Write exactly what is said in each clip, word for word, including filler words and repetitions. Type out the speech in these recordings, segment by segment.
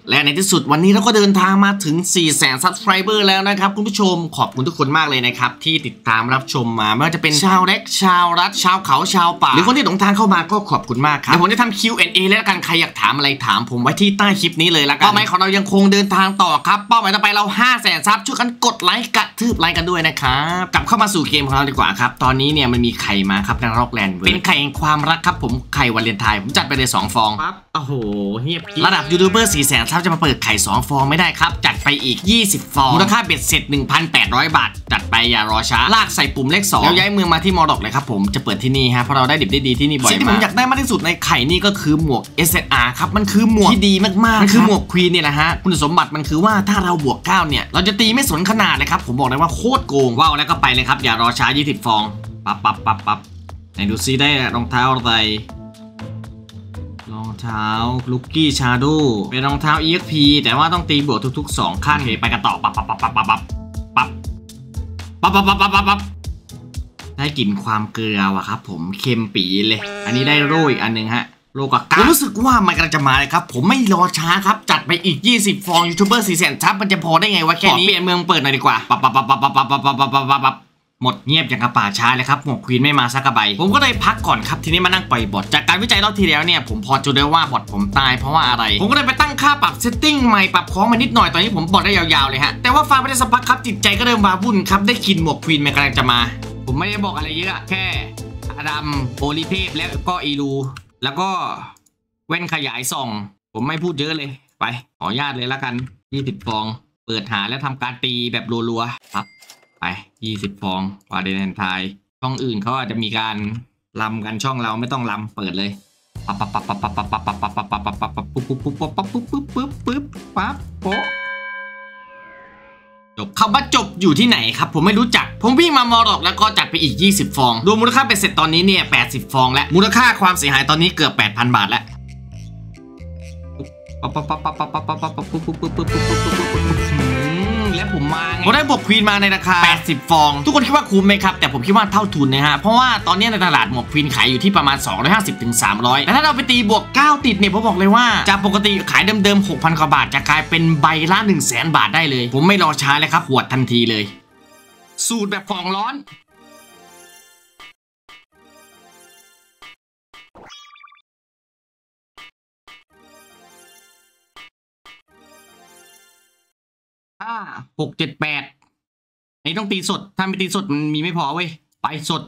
และในที่สุดวันนี้เราก็เดินทางมาถึง สี่แสน ซับสไครเบอร์แล้วนะครับคุณผู้ชมขอบคุณทุกคนมากเลยนะครับที่ติดตามรับชมมาไม่ว่าจะเป็นชาวเล็กชาวรัฐชาวเขาชาวป่าหรือคนที่หลงทางเข้ามาก็ขอบคุณมากครับเดี๋ยวผมจะทำ คิว แอนด์ เอ แล้วกันใครอยากถามอะไรถามผมไว้ที่ใต้คลิปนี้เลยละกันเป้าหมายของเรายังคงเดินทางต่อครับเป้าหมายต่อไปเรา ห้าแสน ซับช่วยกันกดไลค์กระทืบไลค์กันด้วยนะครับกลับเข้ามาสู่เกมของเราดีกว่าครับตอนนี้เนี่ยมันมีไข่มาครับในร็อกแลนด์เป็นไข่แห่งความรักครับผมไข่วาเลนไทน์ผมจัดไปเลยสองฟองครับโอ้โหเงียบระดับยูทูบเบอร์ สี่แสน ซับจะมาเปิดไข่สองฟองไม่ได้ครับจัดไปอีกยี่สิบฟองมูลค่าเบ็ดเสร็จ หนึ่งพันแปดร้อย บาทจัดไปอย่ารอช้าลากใส่ปุ่มเลขสองแล้วย้ายเมืองมาที่มอร์ดอกเลยครับผมจะเปิดที่นี่ฮะเพราะเราได้ดิบได้ดีที่นี่บ่อยมากสิ่งที่ผมอยากได้มากที่สุดในไข่นี่ก็คือหมวก เอส เอส อาร์ ครับมันคือหมวกที่ดีมากๆมันคือหมวกควีนเนี่ยแหละฮะคุณสมบัติมันคือว่าถ้าเราบวกเก้าเนี่ยเราจะตีไม่สนขนาดเลยครับผมบอกเลยว่าโคตรโกงว้าวแล้วก็ไปเลยครับอย่ารอช้ายี่สิบฟองปั๊บปั๊บปั๊บปั๊บไหนดูซิได้รองเท้าอะไรรองเท้าลูกกี้ชาโดเป็นรองเท้า อี เอ็กซ์ พี แต่ว่าต้องตีบวกทุกๆสองขั้นเลยไปกันต่อปั๊บปั๊บปั๊บปั๊บปั๊บปั๊บปั๊บปั๊บปั๊บปั๊บปั๊บปั๊บปั๊บได้กลิ่นความเกลือว่ะครับผมเค็มปีเลยอันนี้ได้โร่อีกอันนึงฮะโลกาการู้สึกว่ามันกำลังจะมาเลยครับผมไม่รอช้าครับจัดไปอีกยี่สิบฟองยูทูบเบอร์ สี่แสน ซับมันจะพอได้ไงวะแค่นี้เปลี่ยนเมืองเปิดหน่อยดีกว่าปั๊บปั๊บปั๊บปั๊บปั๊บปั๊บปั๊บปั๊บปั๊บปั๊บหมดเงียบอย่างกระป่าช้าเลยครับหมวกควีนไม่มาสักกระใบผมก็เลยพักก่อนครับทีนี้มานั่งปล่อยบอทจากการวิจัยรอบที่แล้วเนี่ยผมพอจะได้ว่าบอทผมตายเพราะว่าอะไรผมก็เลยไปตั้งค่าปรับเซตติ้งใหม่ปรับของมานิดหน่อยตอนนี้ผมบอทได้ยาวๆเลยฮะแต่ว่าฟาร์มไม่ได้สักพักครับจิตใจก็เริ่มว้าวุ่นครับได้กินหมวกควีนมันกำลังจะมาผมไม่ได้บอกอะไรเยอะแค่อดัมโอลิเทพแล้วก็อีลูแล้วก็แว่นขยายส่องผมไม่พูดเยอะเลยไปขออนุญาตเลยละกันยี่สิบฟองเปิดหาแล้วทำการตีแบบรัวๆครับไปยี่สิบฟองวาเลนไทน์ช่องอื่นเขาอาจจะมีการลำกันช่องเราไม่ต้องลำเปิดเลยปั๊บปั๊บปั๊บปั๊บปั๊บปั๊บปั๊บปั๊บปั๊บปั๊บปั๊บปั๊บปุ๊บปุ๊บปุ๊บปั๊บปั๊บปุ๊บปุ๊บปุ๊บปุ๊บปั๊บโป๊ะจบคำว่าจบอยู่ที่ไหนครับผมไม่รู้จักผมวิ่งมามอร์ดอกแล้วก็จัดไปอีกยี่สิบฟองรวมมูลค่าเป็นเสร็จตอนนี้เนี่ยแปดสิบฟองและมูลค่าความเสียหายตอนนี้เกือบ แปดพัน บาทแล้วปั๊บปั๊บปั๊บปั๊บปั๊บปั๊บปั๊บปั๊บปุ๊บปุ๊บปุ๊บปุ๊บปุ๊บปุ๊บปุ๊บปุ๊บและผมมาไงผมได้บวกควีนมาในราคาแปดสิบฟองทุกคนคิดว่าคุ้มไหมครับแต่ผมคิดว่าเท่าทุนนะฮะเพราะว่าตอนนี้ในตลาดหมวกควีนขายอยู่ที่ประมาณ สองร้อยห้าสิบถึงสามร้อย แต่ถ้าเราไปตีบวกเก้าติดเนี่ยผมบอกเลยว่าจากปกติขายเดิมๆ หกพัน กว่าบาทจะกลายเป็นใบละ หนึ่งแสน บาทได้เลยผมไม่รอช้าเลยครับหวดทันทีเลยสูตรแบบของร้อนห้า หก เจ็ด แปดนี่ต้องตีสดถ้าไม่ตีสดมันมีไม่พอเว้ยไปสด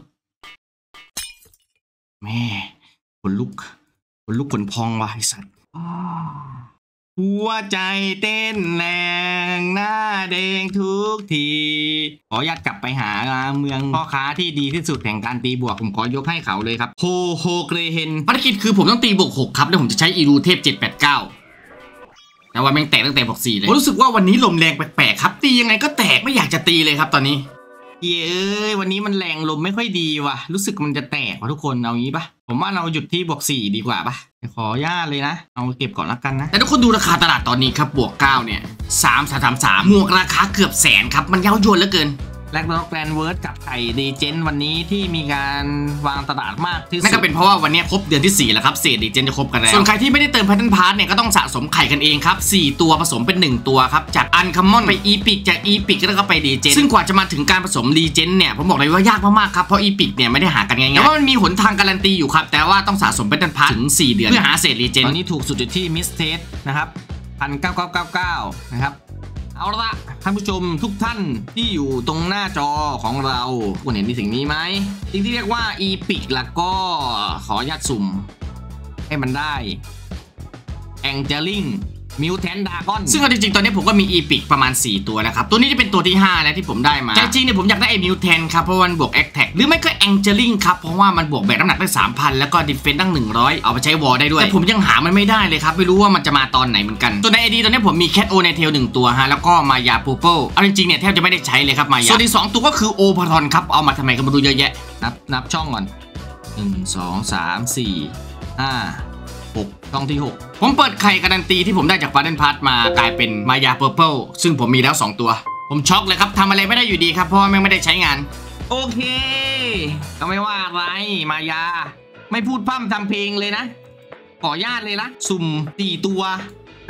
แม่ขนลุกขนลุกขนพองว่ะไอ้สัตว์หัวใจเต้นแรงหน้าแดงทุกทีขออนุญาตกลับไปหาเมืองพ่อค้าที่ดีที่สุดแห่งการตีบวกผมขอยกให้เขาเลยครับโฮโฮเกรเฮนภารกิจคือผมต้องตีบวกหกครับแล้วผมจะใช้อีรูเทพเจ็ด แปด เก้าแต่ว่าแม่งแตกตั้งแต่บอกสี่เลยผมรู้สึกว่าวันนี้ลมแรงแปลกๆครับตียังไงก็แตกไม่อยากจะตีเลยครับตอนนี้เย้ยวันนี้มันแรงลมไม่ค่อยดีว่ะรู้สึกมันจะแตกว่ะทุกคนเอางี้ปะผมว่าเราหยุดที่บวกสี่ดีกว่าปะขออนุญาตเลยนะเอาเก็บก่อนละกันนะแต่ทุกคนดูราคาตลาดตอนนี้ครับบวกเก้าเนี่ยสาม สาม สาม สามหมวกราคาเกือบแสนครับมันเย้ายวนเหลือเกินแลกล็อกแกรนเวิร์ดกับไข่ดีเจนวันนี้ที่มีการวางตลาดมากที่สุดนั่นก็เป็นเพราะว่าวันนี้ครบเดือนที่สี่แล้วครับเศษดีเจนจะครบกันแล้วส่วนใครที่ไม่ได้เติมแพทเทิร์นพาร์ทเนี่ยก็ต้องสะสมไข่กันเองครับสี่ตัวผสมเป็นหนึ่งตัวครับจากอันคัมมอนไปอีพิกจากอีพิกแล้วก็ไปดีเจนซึ่งกว่าจะมาถึงการผสมดีเจนเนี่ยผมบอกเลยว่ายากมากๆครับเพราะอีพิกเนี่ยไม่ได้หากันง่ายๆแต่ว่ามันมีหนทางการันตีอยู่ครับแต่ว่าต้องสะสมแพทเทิร์นพาร์ทถึงสี่เดือนเพื่อหาเศษดีเจนตอนนี้ถูกสุดอยู่ที่มิสเทสนะครับพันเก้าเก้าเก้าเก้านะครับเอาละท่านผู้ชมทุกท่านที่อยู่ตรงหน้าจอของเราคุณเห็นสิ่งนี้ไหมสิ่งที่เรียกว่าอีพิกแล้วก็ขออนุญาตสุ่มให้มันได้แองเจลิงมิวแทนดากอนซึ่งเอาจริงๆตอนนี้ผมก็มีอีพิกประมาณสี่ตัวนะครับตัวนี้จะเป็นตัวที่ห้าแล้วที่ผมได้มาจริงๆเนี่ยผมอยากได้ไอ้มิวแทนครับเพราะมันบวกแอคแท็กหรือไม่ก็แองเจลิงครับเพราะว่ามันบวกแบกน้ำหนักได้ สามพัน แล้วก็ดิเฟนซ์ตั้งหนึ่งร้อยเอาไปใช้วอลได้ด้วยแต่ผมยังหามันไม่ได้เลยครับไม่รู้ว่ามันจะมาตอนไหนเหมือนกันตัวในไอดีตอนนี้ผมมีแคทโอในเทลหนึ่งตัวฮะแล้วก็มายาปูเปิลเอาจริงๆเนี่ยแทบจะไม่ได้ใช้เลยครับมายาส่วนที่สองตัวก็คือโอพาทอนครับเอามาทำไมก็มาดูเยอะแยะนับนับช่องก่อนหนึ่ง สอง สาม สี่ ห้าหกช่องที่หกผมเปิดไข่การันตีที่ผมได้จากฟาเดนพาร์ทมากลายเป็นมายาเปอร์เปิลซึ่งผมมีแล้วสองตัวผมช็อกเลยครับทำอะไรไม่ได้อยู่ดีครับเพราะว่าแม่งไม่ได้ใช้งานโอเคก็ไม่ว่าอะไรมายาไม่พูดพร่ำทำเพลงเลยนะขออนุญาตเลยนะสุ่มสี่ตัวก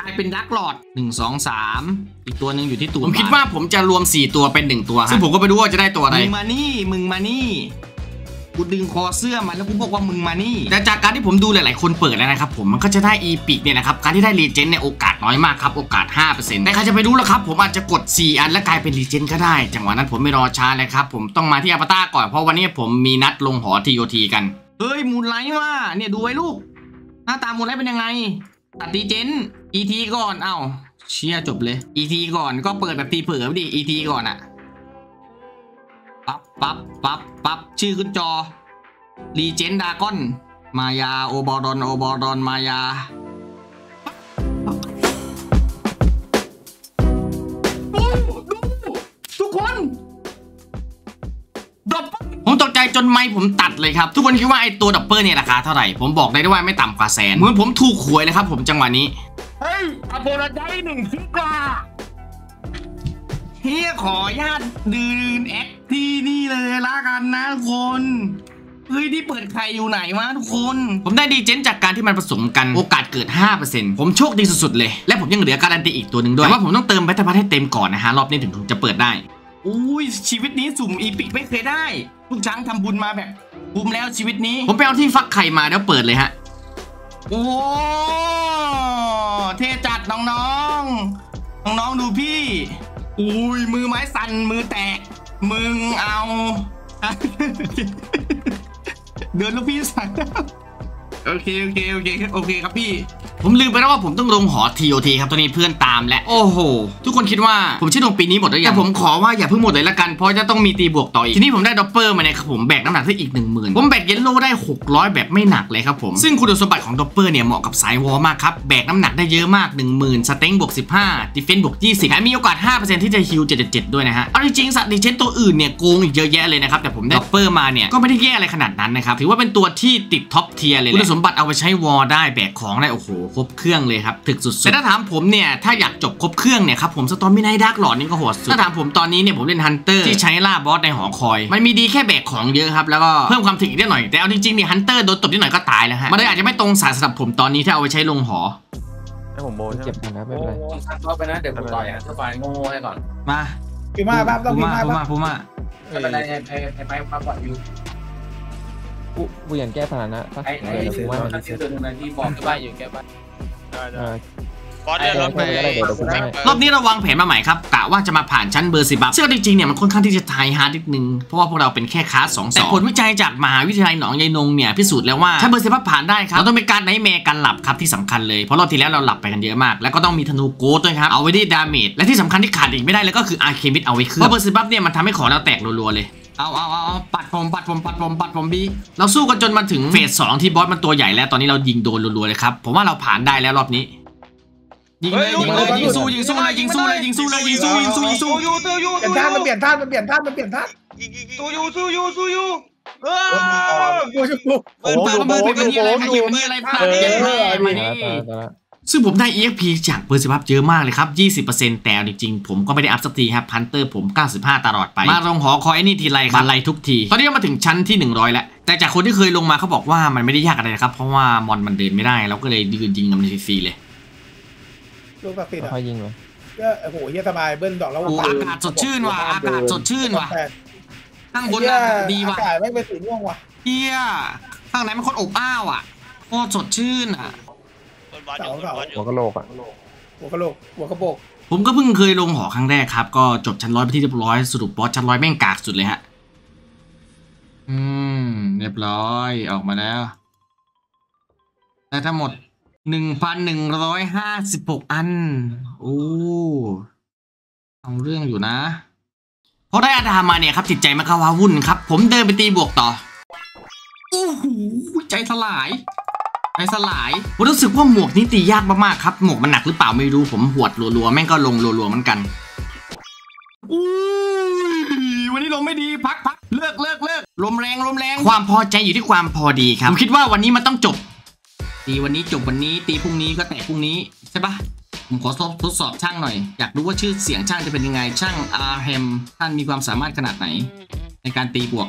ลายเป็นดักหลอดหนึ่ง สอง สามอีกตัวหนึ่งอยู่ที่ตูดผมคิดว่าผมจะรวมสี่ตัวเป็นหนึ่งตัวซึ่งผมก็ไม่รู้ว่าจะได้ตัวอะไรมึงมานี่มึงมานี่กูดึงคอเสื้อมันแล้วกูบอกว่ามึงมานี่แต่จากการที่ผมดูหลายๆคนเปิดแล้วนะครับผมมันก็จะได้อีพิกเนี่ยนะครับการที่ได้รีเจนเนี่ยโอกาสน้อยมากครับโอกาส ห้าเปอร์เซ็นต์ แต่ใครจะไปรู้ล่ะครับผมอาจจะกดสี่อันแล้วกลายเป็นรีเจนก็ได้จังหวะนั้นผมไม่รอช้าเลยครับผมต้องมาที่อวตารก่อนเพราะวันนี้ผมมีนัดลงหอ ที โอ ที กันเฮ้ยมูนไลท์ว่ะเนี่ยดูไว้ลูกหน้าตามูนไลท์เป็นยังไงตัดรีเจน อี ที ก่อนเอ้าเชี่ยจบเลย อี ที ก่อนก็เปิดแบบตีเผื่อดิ อี ที ก่อนอะปั๊บปั๊บปั๊บปั๊บชื่อขึ้นจอรีเจนดากอนมายาโอบอรอนโอบอรอนมายาดูทุกคนดับผมตกใจจนไม้ผมตัดเลยครับทุกคนคิดว่าไอตัวดับเบิลเนี่ยราคาเท่าไหร่ผมบอกได้ว่าไม่ต่ำกว่าแสนเหมือนผมถูกหวยเลยครับผมจังหวะนี้เฮ้ยอโบราได้หนึ่งฟิกว่าเฮียขอญาตดืนแอคที่นี่เลยละกันนะทุกคนเฮ้ยที่เปิดใครอยู่ไหนวะทุกคนผมได้ดีเจนจากการที่มันผสมกันโอกาสเกิด ห้าเปอร์เซ็นต์ ผมโชคดีสุดๆเลยและผมยังเหลือการันตีอีกตัวหนึ่งด้วยแต่ว่าผมต้องเติมแบตเตอร์พัทให้เต็มก่อนนะฮะรอบนี้ถึงจะเปิดได้อุ้ยชีวิตนี้สุ่มอีพิกไม่เคยได้ลูกช้างทำบุญมาแบบบุมแล้วชีวิตนี้ผมไปเอาที่ฟักไข่มาแล้วเปิดเลยฮะโอ้เทจัดน้องๆน้องๆดูพี่อุ้ยมือไม้สั่นมือแตกมึงเอาเดินลูกพี่สั่นโอเคโอเคโอเคโอเคครับพี่ผมลืมไปแล้วว่าผมต้องลงหอ ที โอ ที ครับตอนนี้เพื่อนตามและโอ้โหทุกคนคิดว่าผมชื่อลงปีนี้หมดแล้วยังแต่ผมขอว่าอย่าเพิ่งหมดเลยละกันเพราะจะต้องมีตีบวกต่ออีกทีนี้ผมได้ด็อปเปอร์มาเนี่ยครับผมแบกน้ำหนักได้อีก หนึ่งหมื่น ผมแบกเยลโล่ได้หกร้อยแบบไม่หนักเลยครับผมซึ่งคุณสมบัติของด็อปเปอร์เนี่ยเหมาะกับสายวอลมากครับแบกน้ำหนักได้เยอะมาก หนึ่งหมื่น สเต็งบวกสิบห้าดิเฟนส์บวกยี่สิบแถมมีโอกาส ห้าเปอร์เซ็นต์ ที่จะฮิลเจ็ดสิบเจ็ดด้วยนะฮะเอาจริงๆสัตว์ดิเชนตัวอื่นเนี่ยโกงอีกเยอะแยะเลยนะครับแต่ผมได้ด็อปเปอร์มาเนี่ยก็ไม่ได้แย่อะไรขนาดนั้นนะครับถือว่าเป็นตัวที่ติดท็อปเทียร์เลยคุณสมบัติเอาไปใช้วอลได้แบกของได้โอ้โหครบเครื่องเลยครับถึกสุดๆแต่ถ้าถามผมเนี่ยถ้าอยากจบครบเครื่องเนี่ยครับผมสตอมมี่ไนท์ดาร์กหลอดนี่ก็โหดสุดถ้าถามผมตอนนี้เนี่ยผมเล่นฮันเตอร์ที่ใช้ล่าบอสในหอคอยมันมีดีแค่แบกของเยอะครับแล้วก็เพิ่มความถึกนิดหน่อยแต่เอาจริงๆเนี่ยฮันเตอร์โดนตบนิดหน่อยก็ตายแล้วฮะมันเลยอาจจะไม่ตรงสายสำหรับผมตอนนี้ถ้าเอาไปใช้ลงหอให้ผมโบนเก็บกันนะไม่เป็นไรซัดเข้าไปนะเดี๋ยวผมต่อยอ่ะถ้าไฟโง่ให้ก่อนมาพูม่าบ้าต้องพูม่าพูม่าพูม่าไม่เป็นไรไอ้ไอ้ไอ้ไม้มาก่อนอยู่กูกูอย่างแก้ปัญหานะไอ้ไอ้ซื้อว่าซื้อตัวนึงนะที่บอกที่บ้านอยู่แก้บ้านบอสเดินรถไปรอบนี้เราวางแผนมาใหม่ครับกะว่าจะมาผ่านชั้นเบอร์สิบบัฟซึ่งจริงๆเนี่ยมันค่อนข้างที่จะไทฮาร์ดนิดนึงเพราะว่าพวกเราเป็นแค่คลาสสองแต่ผลวิจัยจากมหาวิทยาลัยหนองยายนงเนี่ยพิสูจน์แล้วว่าชั้นเบอร์สิบบัฟผ่านได้ครับเราต้องเป็นการไนท์แมร์กันหลับครับที่สำคัญเลยเพราะรอบที่แล้วเราหลับไปกันเยอะมากแล้วก็ต้องมีธนูโกดด้วยครับเอาไว้ได้ดาเมจและที่สำคัญที่ขาดอีกไม่ได้เลยก็คืออาร์เคมิดเอาไว้เคลือบเพราะเบอร์สิบบัฟเนี่ยมันทำให้ของเราแตกรัวๆเลยเอาเอาเอาปัดผมปัดผมปัดผมปัดผมบีเราสู้กันจนมาถึงเฟสสองที่บอสมันตัวใหญ่แล้วตอนนี้เรายิงโดนรัวๆเลยครับผมว่าเราผ่านได้แล้วรอบนี้ยิงเลยยิงเลยยิงสู้ยิงสู้เลยยิงสู้เลยยิงสู้เลยยิงสู้ยิงสู้ยิงสู้ยูยูยูเปลี่ยนท่ามันเปลี่ยนท่ามันเปลี่ยนท่ามันเปลี่ยนท่าสู้ยูสู้ยูสู้ยูเออยูยูเปิดปากเปิดเป็นยี่อะไรมาอยู่นี่อะไรพลาดเนี่ยมานี่ซึ่งผมได้ อี เอ็ก พี จากเบอร์สิบบัฟเยอะมากเลยครับ ยี่สิบเปอร์เซ็นต์ แต่จริงๆผมก็ไม่ได้อัพสักทีครับพันเตอร์ผมเก้าสิบห้าตลอดไปมาลงหอคอยนี่ทีไรครับมาไล่ทุกทีตอนนี้มาถึงชั้นที่หนึ่งร้อยแล้วแต่จากคนที่เคยลงมาเขาบอกว่ามันไม่ได้ยากอะไรครับเพราะว่ามอนมันเดินไม่ได้เราก็เลยยืนยิงมันฟรีๆเลยลูกตัดสินอ่ะค่อยยิงเลยก็โอ้โหเฮียสบายเบิ้ลดอกแล้วอากาศสดชื่นว่ะอากาศสดชื่นว่ะข้างบนดีว่ะอากาศไม่เป็นสีม่วงว่ะเฮียข้างในมันโคตรอบอ้าวอ่ะโคตรสดชื่นอ่ะหัวกะโหลกอ่ะหัวกะโหลกหัวกระโปงผมก็เพิ่งเคยลงหอครั้งแรกครับก็จบชั้นร้อยไปที่เรียบร้อยสรุปบอสชั้นร้อยแม่งกากสุดเลยฮะอืมเรียบร้อยออกมาแล้วแต่ทั้งหมดหนึ่งพันหนึ่งร้อยห้าสิบหกอันโอ้เอาเรื่องอยู่นะพอได้อาดามาเนี่ยครับจิตใจมันก็ว้าวุ่นครับผมเดินไปตีบวกต่อโอ้โหใจสลายใจสลายผมรู้สึกว่าหมวกนี้ตียากมากๆครับหมวกมันหนักหรือเปล่าไม่รู้ผมหวดรัวๆแม่งก็ลงรัวๆเหมือนกันอุ้ยวันนี้ลมไม่ดีพักพักเลิกเลิกเลิกลมแรงลมแรงความพอใจอยู่ที่ความพอดีครับผมคิดว่าวันนี้มันต้องจบตีวันนี้จบวันนี้ตีพรุ่งนี้ก็แตะพรุ่งนี้ใช่ปะผมขอทดสอบช่างหน่อยอยากรู้ว่าชื่อเสียงช่างจะเป็นยังไงช่างอาร์เฮมท่านมีความสามารถขนาดไหนในการตีบวก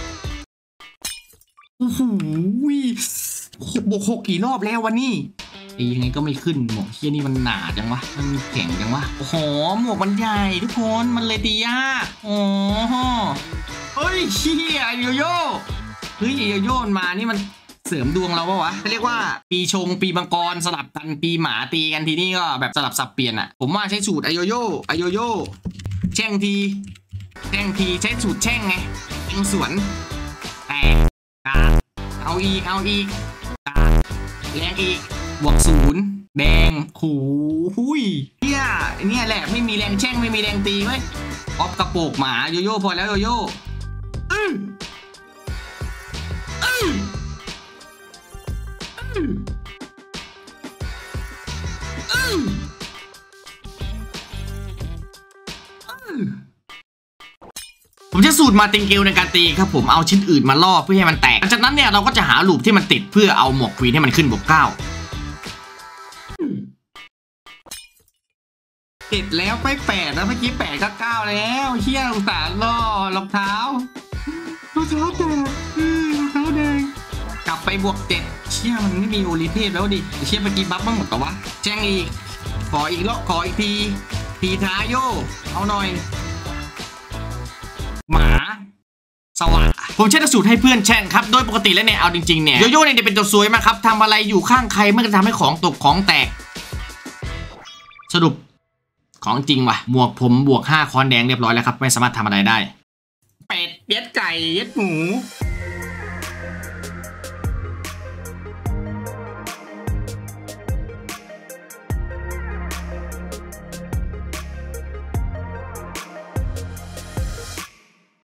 โอ้โหบวกหกกี่รอบแล้ววันนี้ตียังไงก็ไม่ขึ้นหมวกเฮียนี่มันหนาจังวะมันมีแข็งจังวะโอ้โหหมวกมันใหญ่ทุกคนมันเลยตียากโอ้โหเฮ้ยเฮียโยโย่เฮ้ยโยโย่มานี่มันเสริมดวงเราปะวะเขาเรียกว่าปีชงปีมังกรสลับกันปีหมาตีกันทีนี่ก็แบบสลับสับเปลี่ยนอ่ะผมว่าใช้สูตรไอโยโย่ไอโยโย่แช่งทีแช่งทีใช้สูตรแช่งไงแช่งสวนแตกกาเอาอีกเอาอีกกาแรงอีกบวกศูนย์แดงหูหุยเนี่ยเนี่ยแหละไม่มีแรงแช่งไม่มีแรงตีเว้ยออฟกระโปกหมาโยโย่พอแล้วโยโย่อืมอืมผมจะสูตรมาติงเกลในการตีครับผมเอาชิ้นอื่นมาล่อเพื่อให้มันแตกหลังจากนั้นเนี่ยเราก็จะหาลูปที่มันติดเพื่อเอาหมวกควีนให้มันขึ้นบวกเก้าติดแล้วไปแปดแล้วเมื่อกี้แปดก็เก้าแล้วเฮียอุตส่าห์ล่อรองเท้ารองเท้าแตกรองเท้าแดงกลับไปบวกเจ็ดเชี่ยมันไม่มีโอลิเทพแล้วดิเชี่ยเมื่อกี้บัฟบ้างหมดแต่วะแจ้งอีกขออีกรอบขออีกทีทีท้าโยเอาหน่อยหมาสวัสดิ์ผมใช้สูตรให้เพื่อนแช่งครับโดยปกติแล้วเนี่ยเอาจริงๆเนี่ยโยโย่เนี่ยเป็นตัวซวยมากครับทำอะไรอยู่ข้างใครมันก็ทำให้ของตกของแตกสรุปของจริงว่ะหมวกผมบวกห้าค้อนแดงเรียบร้อยแล้วครับไม่สามารถทำอะไรได้เป็ดเย็ดไก่เย็ดหมู